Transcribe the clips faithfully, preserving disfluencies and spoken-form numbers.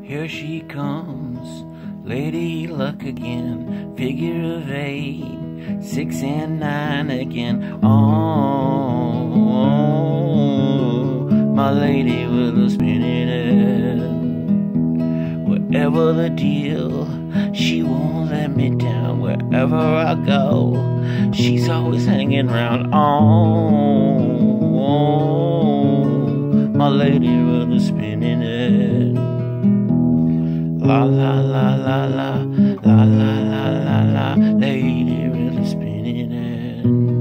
Here she comes, Lady Luck again, figure of eight, six and nine again. Oh, my lady with a spinning head. Whatever the deal, she won't let me down. Wherever I go, she's always hanging round. Oh, my lady with a spinning head. La la la la la la la la la la, lady with a spinning head.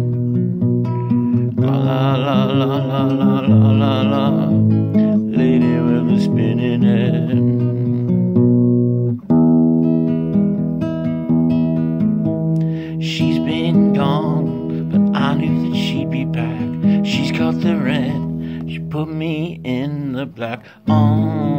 La la la la la la la la la, lady with a spinning head. She's been gone, but I knew that she'd be back. She's got the red, she put me in the black. Oh,